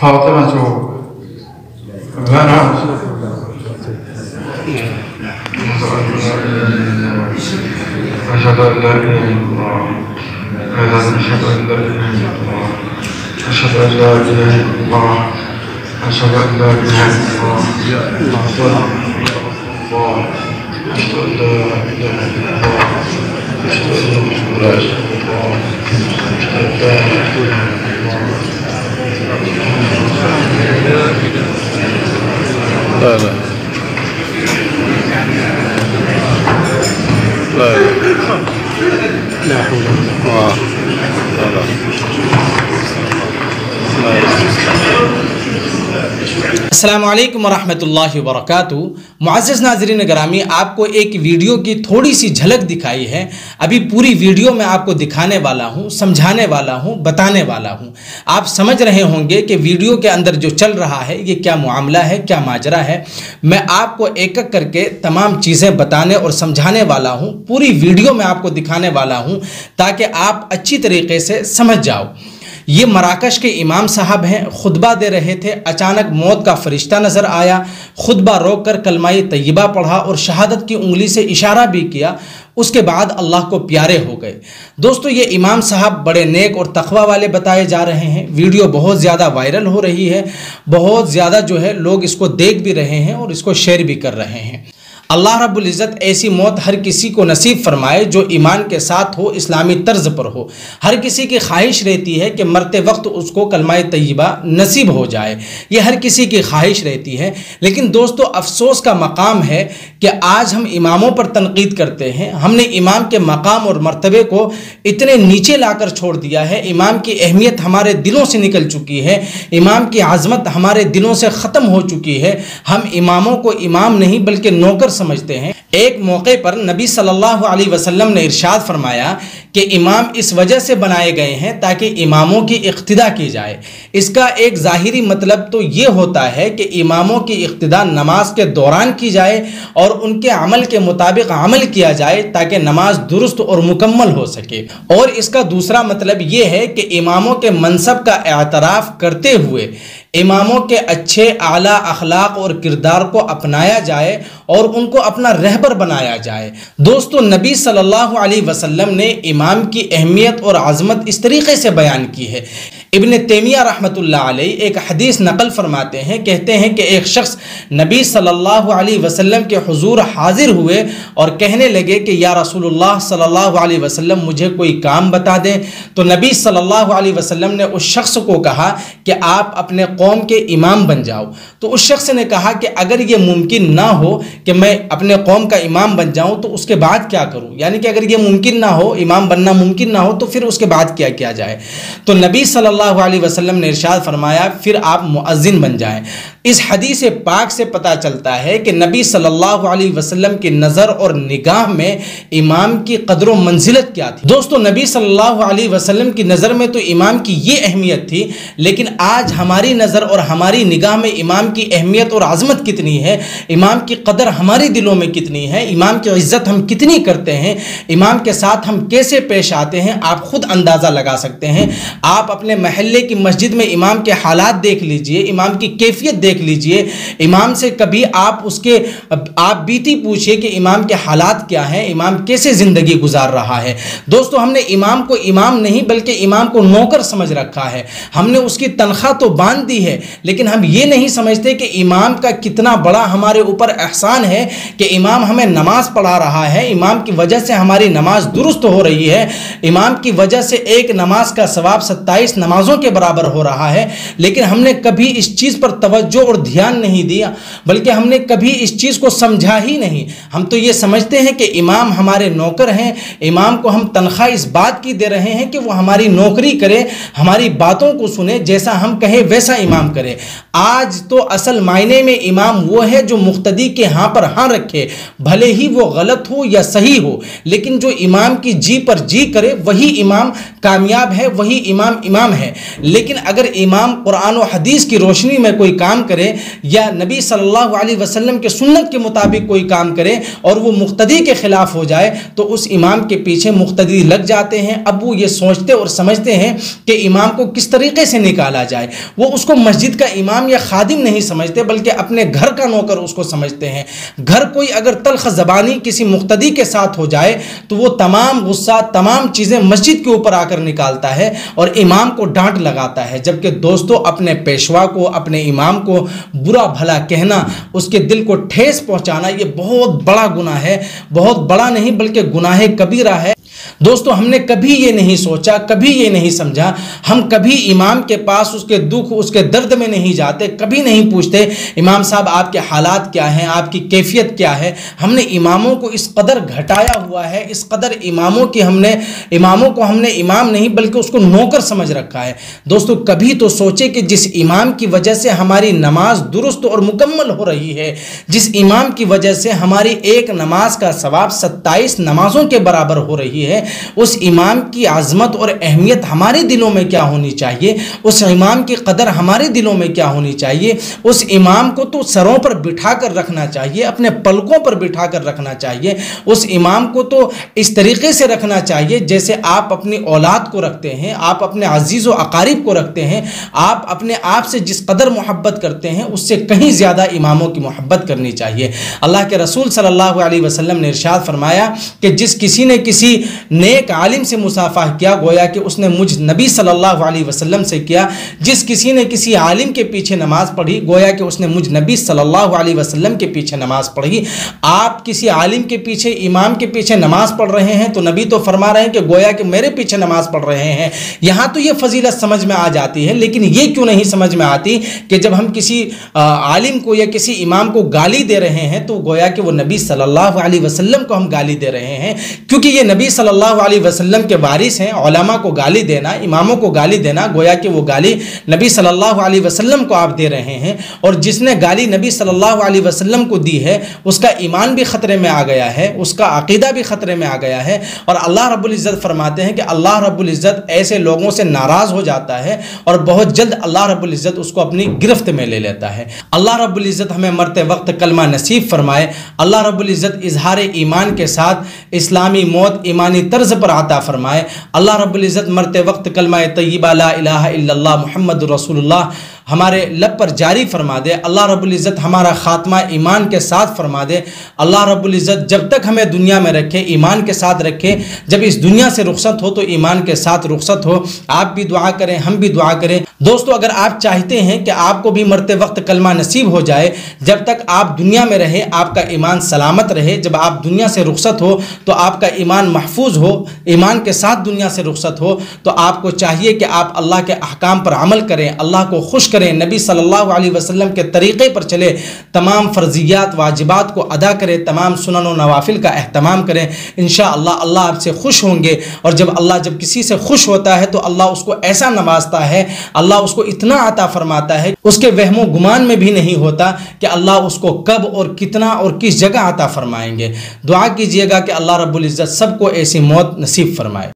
फातिमा أشهد أن لا إله إلا الله أشهد أن لا إله إلا الله أشهد أن لا إله إلا الله أشهد أن لا إله إلا الله أشهد أن لا إله إلا الله أشهد أن محمدا رسول الله أشهد أن لا إله إلا الله لا لا لا لا حول अस्सलामु अलैकुम वरहमतुल्लाहि वबरकातुहू। मुअज़्ज़ज़ नाज़रीन गिरामी, आपको एक वीडियो की थोड़ी सी झलक दिखाई है। अभी पूरी वीडियो में आपको दिखाने वाला हूँ, समझाने वाला हूँ, बताने वाला हूँ। आप समझ रहे होंगे कि वीडियो के अंदर जो चल रहा है ये क्या मामला है, क्या माजरा है। मैं आपको एक एक करके तमाम चीज़ें बताने और समझाने वाला हूँ। पूरी वीडियो में आपको दिखाने वाला हूँ ताकि आप अच्छी तरीके से समझ जाओ। ये मराकश के इमाम साहब हैं, खुतबा दे रहे थे। अचानक मौत का फरिश्ता नज़र आया। खुतबा रोक कर कलमाए तय्यबा पढ़ा और शहादत की उंगली से इशारा भी किया। उसके बाद अल्लाह को प्यारे हो गए। दोस्तों, ये इमाम साहब बड़े नेक और तक़वा वाले बताए जा रहे हैं। वीडियो बहुत ज़्यादा वायरल हो रही है, बहुत ज़्यादा जो है लोग इसको देख भी रहे हैं और इसको शेयर भी कर रहे हैं। अल्लाह रब्बुल इज़्ज़त ऐसी मौत हर किसी को नसीब फरमाए जो ईमान के साथ हो, इस्लामी तर्ज पर हो। हर किसी की ख्वाहिश रहती है कि मरते वक्त उसको कलमाए तय्यबा नसीब हो जाए, ये हर किसी की ख्वाहिश रहती है। लेकिन दोस्तों, अफसोस का मकाम है कि आज हम इमामों पर तनकीद करते हैं। हमने इमाम के मकाम और मर्तबे को इतने नीचे लाकर छोड़ दिया है। इमाम की अहमियत हमारे दिलों से निकल चुकी है, इमाम की आज़मत हमारे दिलों से ख़त्म हो चुकी है। हम इमामों को इमाम नहीं बल्कि नौकर समझते हैं। एक मौके पर नबी सल्लल्लाहु अलैहि वसल्लम ने इरशाद फरमाया कि इमाम इस वजह से बनाए गए हैं ताकि इमामों की इक्तिदा की जाए। इसका एक ज़ाहिरी मतलब तो ये होता है कि इमामों की इक्तिदा नमाज के दौरान की जाए और उनके अमल के मुताबिक अमल किया जाए ताकि नमाज दुरुस्त और मुकम्मल हो सके। और इसका दूसरा मतलब ये है कि इमामों के मनसब का एतराफ़ करते हुए इमामों के अच्छे आला अखलाक और किरदार को अपनाया जाए और उनको अपना रहबर बनाया जाए। दोस्तों, नबी सल्लल्लाहु अलैहि वसल्लम ने इमाम की अहमियत और आज़मत इस तरीके से बयान की है। इब्न तैमिया रहमतुल्लाह अलैह एक हदीस नकल फरमाते हैं, कहते हैं कि एक शख्स नबी सल्लल्लाहु अलैहि वसल्लम के हुजूर हाजिर हुए और कहने लगे कि या रसूलुल्लाह सल्लल्लाहु अलैहि वसल्लम, मुझे कोई काम बता दें। तो नबी सल्लल्लाहु अलैहि वसल्लम ने उस शख्स को कहा कि आप अपने कौम के इमाम बन जाओ। तो उस शख्स ने कहा कि अगर ये मुमकिन ना हो कि मैं अपने कौम का इमाम बन जाऊं तो उसके बाद क्या करूं, यानी कि अगर ये मुमकिन ना हो, इमाम बनना मुमकिन ना हो, तो फिर उसके बाद क्या किया जाए। तो नबी सल्लल्लाहु अलैहि वसल्लम ने इरशाद फरमाया, फिर आप मुअज्जिन बन जाएं। इस हदीस पाक से पता चलता है कि नबी सल्लल्लाहु अलैहि वसल्लम की नज़र और निगाह में इमाम की कदर व मंजिलत क्या थी। दोस्तों, नबी सल्लल्लाहु अलैहि वसल्लम की नज़र में तो इमाम की ये अहमियत थी, लेकिन आज हमारी नज़र और हमारी निगाह में इमाम की अहमियत और आज़मत कितनी है, इमाम की कदर हमारे दिलों में कितनी है, इमाम की इज़्ज़त हम कितनी करते हैं, इमाम के साथ हम कैसे पेश आते हैं, आप खुद अंदाज़ा लगा सकते हैं। आप अपने महल्ले की मस्जिद में इमाम के हालात देख लीजिए, इमाम की कैफियत देख लीजिए। इमाम से कभी आप बीती पूछिए कि इमाम के हालात क्या हैं, इमाम कैसे ज़िंदगी गुजार रहा है। दोस्तों, हमने इमाम को इमाम नहीं बल्कि इमाम को नौकर समझ रखा है। हमने उसकी तनख्वाह तो बांध दी है, लेकिन हम ये नहीं समझते कि इमाम का कितना बड़ा हमारे ऊपर एहसान है कि इमाम हमें नमाज पढ़ा रहा है, इमाम की वजह से हमारी नमाज दुरुस्त हो रही है, इमाम की वजह से एक नमाज का सवाब 27 नमाजों के बराबर हो रहा है। लेकिन हमने कभी इस चीज़ पर तवज्जो और ध्यान नहीं दिया, बल्कि हमने कभी इस चीज़ को समझा ही नहीं। हम तो ये समझते हैं कि इमाम हमारे नौकर हैं, इमाम को हम तनख्वाह इस बात की दे रहे हैं कि वो हमारी नौकरी करे, हमारी बातों को सुने, जैसा हम कहें वैसा इमाम करे। आज तो असल मायने में इमाम वो है जो मुक्तदी के हाँ पर हाँ रखे, भले ही वो गलत हो या सही हो, लेकिन जो इमाम की जी पर जी करे वही इमाम कामयाब है, वही इमाम इमाम है। लेकिन अगर इमाम कुरान और हदीस की रोशनी में कोई काम करे या नबी सल्लल्लाहु अलैहि वसल्लम के सुन्नत के मुताबिक कोई काम करे और वो मुक्तदी के खिलाफ हो जाए तो उस इमाम के पीछे मुक्तदी लग जाते हैं। अब वो ये सोचते और समझते हैं कि इमाम को किस तरीके से निकाला जाए। वो उसको मस्जिद का इमाम या खादिम नहीं समझते बल्कि अपने घर का नौकर उसको समझते हैं। घर कोई अगर तल्ख ज़बानी किसी मुक्तदी के साथ हो जाए तो वो तमाम गुस्सा, तमाम चीज़ें मस्जिद के ऊपर आकर निकालता है और इमाम को डांट लगाता है। जबकि दोस्तों, अपने पेशवा को, अपने इमाम को बुरा भला कहना, उसके दिल को ठेस पहुंचाना, ये बहुत बड़ा गुनाह है। बहुत बड़ा नहीं बल्कि गुनाह कबीरा है। दोस्तों, हमने कभी ये नहीं सोचा, कभी ये नहीं समझा, हम कभी इमाम के पास उसके दुख, उसके दर्द में नहीं जाते, कभी नहीं पूछते इमाम साहब आपके हालात क्या हैं, आपकी कैफियत क्या है। हमने इमामों को इस कदर घटाया हुआ है, इस कदर इमामों को हमने इमाम नहीं बल्कि उसको नौकर समझ रखा है। दोस्तों, कभी तो सोचे कि जिस इमाम की वजह से हमारी नमाज दुरुस्त और मुकम्मल हो रही है, जिस इमाम की वजह से हमारी एक नमाज का सवाब 27 नमाजों के बराबर हो रही है, उस इमाम की आज़मत और अहमियत हमारे दिलों में क्या होनी चाहिए, उस इमाम की कदर हमारे दिलों में क्या होनी चाहिए। उस इमाम को तो सरों पर बिठा कर रखना चाहिए, अपने पलकों पर बिठा कर रखना चाहिए। उस इमाम को तो इस तरीके से रखना चाहिए जैसे आप अपनी औलाद को रखते हैं, आप अपने अजीज़ व अकारिब को रखते हैं। आप अपने आप से जिस कदर मोहब्बत करते हैं उससे कहीं ज़्यादा इमामों की मोहब्बत करनी चाहिए। अल्लाह के रसूल सल्लल्लाहु अलैहि वसल्लम ने इरशाद फरमाया कि जिस किसी ने किसी नेक आलिम से मुसाफा किया, गोया कि उसने मुझ नबी सल्लल्लाहु अलैहि वसल्लम से किया। जिस किसी ने किसी आलिम के पीछे नमाज पढ़ी, गोया कि उसने मुझ नबी सल्लल्लाहु अलैहि वसल्लम के पीछे नमाज पढ़ी। आप किसी आलिम के पीछे, इमाम के पीछे नमाज पढ़ रहे हैं तो नबी तो फरमा रहे हैं कि गोया कि मेरे पीछे नमाज पढ़ रहे हैं। यहाँ तो ये फजीलत समझ में आ जाती है, लेकिन ये क्यों नहीं समझ में आती कि जब हम किसी आलिम को या किसी इमाम को गाली दे रहे हैं तो गोया कि वो नबी सल्लल्लाहु अलैहि वसल्लम को हम गाली दे रहे हैं, क्योंकि ये नबी सल्लल्लाहु अलैहि वसल्लम के वारिस हैं। उलमा को गाली देना, इमामों को गाली देना, गोया कि वो गाली नबी सल्लल्लाहु अलैहि वसल्लम को आप दे रहे हैं। और जिसने गाली नबी सल्लल्लाहु अलैहि वसल्लम को दी है उसका ईमान भी खतरे में आ गया है, उसका अकीदा भी खतरे में आ गया है। और अल्लाह रब्बुल इज़्ज़त फरमाते हैं कि अल्लाह रब्बुल इज़्ज़त ऐसे लोगों से नाराज हो जाता है और बहुत जल्द अल्लाह रब्बुल इज़्ज़त उसको अपनी गिरफ्त में ले लेता है। अल्लाह रब्बुल इज़्ज़त हमें मरते वक्त कलमा नसीब फरमाए। अल्लाह रब्बुल इज़्ज़त इजहार ईमान के साथ इस्लामी मौत ईमानी तर्ज पर आता फरमाए। अल्लाह रब्बुल इज़्ज़त मरते वक्त कलमा तय्यबा ला इलाहा इल्लल्लाह मुहम्मदुर रसूलुल्लाह हमारे लब पर जारी फरमा दे। अल्लाह रब्बुल इज़्ज़त हमारा खात्मा ईमान के साथ फरमा दे। अल्लाह रब्बुल इज़्ज़त जब तक हमें दुनिया में रखे, ईमान के साथ रखे, जब इस दुनिया से रुखसत हो तो ईमान के साथ रुखसत हो। आप भी दुआ करें, हम भी दुआ करें। दोस्तों, अगर आप चाहते हैं कि आपको भी मरते वक्त कलमा नसीब हो जाए, जब तक आप दुनिया में रहे आपका ईमान सलामत रहे, जब आप दुनिया से रुखसत हो तो आपका ईमान महफूज हो, ईमान के साथ दुनिया से रुखसत हो, तो आपको चाहिए कि आप अल्लाह के अहकाम पर अमल करें, अल्लाह को खुश करें, नबी सल्लल्लाहु अलैहि वसल्लम के तरीक़े पर चले, तमाम फ़र्जियात वाजिबात को अदा करें, तमाम सुनन व नवाफिल का एहतमाम करें। इंशाअल्लाह अल्लाह आपसे खुश होंगे। और जब किसी से खुश होता है तो अल्लाह उसको ऐसा नवाजता है, अल्लाह उसको इतना अता फरमाता है, उसके वहमो गुमान में भी नहीं होता कि अल्लाह उसको कब और कितना और किस जगह अता फरमाएंगे। दुआ कीजिएगा कि अल्लाह रब्बुल इज़्ज़त सबको ऐसी मौत नसीब फरमाए।